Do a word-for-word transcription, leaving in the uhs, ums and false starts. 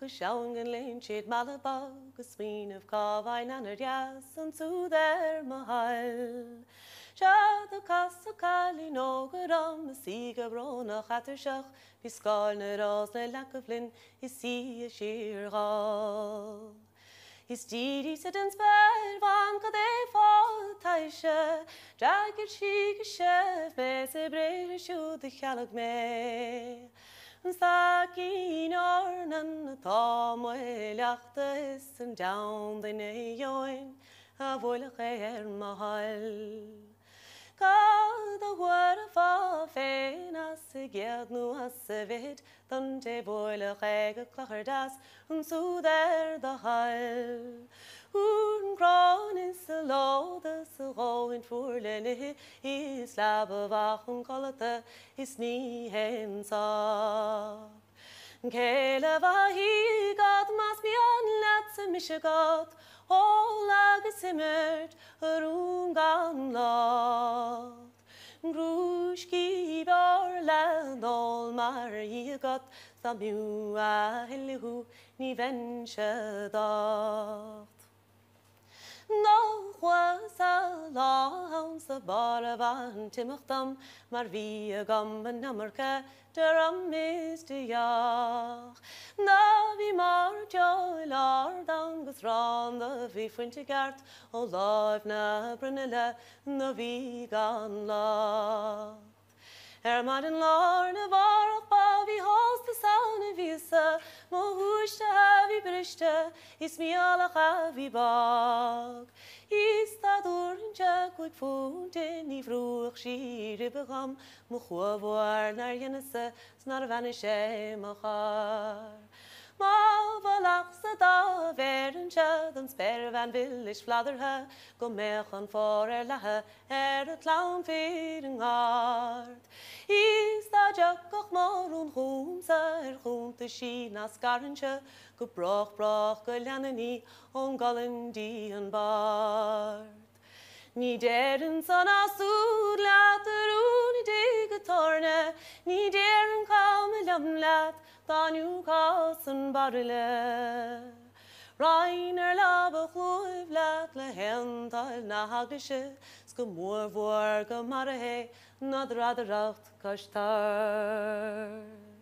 go sean gan lein siad malabag go swin of cáhain an ar jas an sú there mahal. Siad a cas a cali no go ram a si go brona chatter seach fi scal na ras le lac of lin is si a sir gal. Is didi sit in spel van ka de fall taisha Dragir si geshef me se breir siw de chalag me Saki nornan ta moelachta is en down de ne join a voilach er mahal Cada gwar fa fein as y gerd nhw as y fyd Dan te voilach eg y clachar das yn sŵd er da hal W'n gron is y lod as y roin ffwr lenni Is lab y fach yn golata is ni hen sap Cael fa hi gad mas mi an let y misio gad All agus simmert yr wn gan lad Grúis gíb ar le dol mar i gad Sa miw a hilihu ni ven se dat No was a la hawn sa bar a van timach dam Mar vi a gam yn amarca der am is de jach Na vi mar joel ar dan gus ran da vi fwynti gart O laif na brynile na vi gan la Er maar een larne warach ba vi hast de saune visa Mo huiste ha vi briste is mi alach ha vi bag Is da door een jak oik voente ni vroeg shire begam Mo chua waar naar jennese snar vanishe machar Ma valach sa da veren tja dan sper van villish fladder ha Go mechan for er lahe er het laun veren hard Is da jakach mar un chumsa er chumte shi na skarintje Go broch broch go ljaneni on gallen di an bard Ni deren son a soed later un i dig torne Ni deren kam lamlat dan u kassen barle Reiner lab chluif lat le hental na hagishe Sko moor voor go marhe nadradracht kashtar